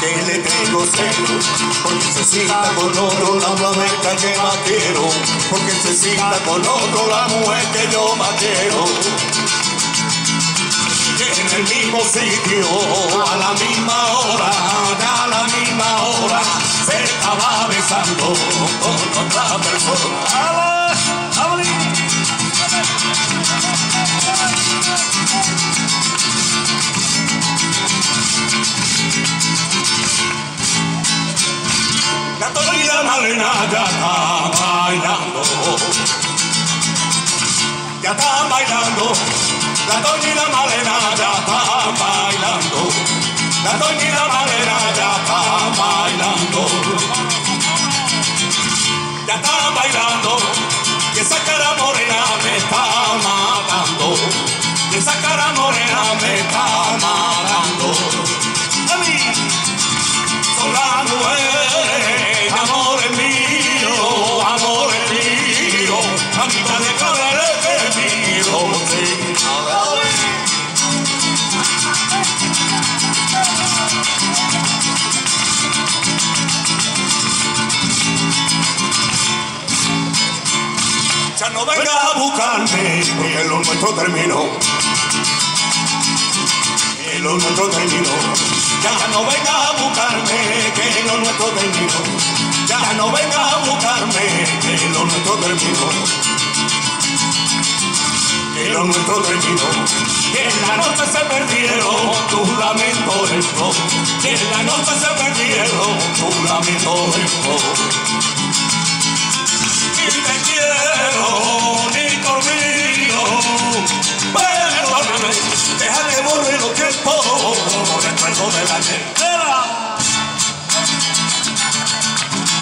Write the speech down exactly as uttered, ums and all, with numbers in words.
que le tengo celos, porque se cita con otro la mujer que más quiero, porque se cita con otro la mujer que yo más quiero. En el mismo sitio, a la misma hora, a la misma hora, se estaba besando con otra persona. La Toñita Malena ya está bailando, ya está bailando. La Toñita Malena ya está bailando, la Toñita Malena ya está bailando, ya está bailando, y esa cara morena me está matando, y esa cara morena me está matando. A mí son las mujeres, amores míos, amores míos, mamita de cadera que mío, sí. Ya no venga a buscarme, porque lo nuestro terminó. Que lo nuestro terminó. Ya no venga a buscarme, que lo nuestro terminó. Ya no venga a buscarme, que lo nuestro terminó. Que lo nuestro terminó. Que en la noche se perdieron tus lamentos del flow. Que en la noche se perdieron tus lamentos del flow. Y te quiero.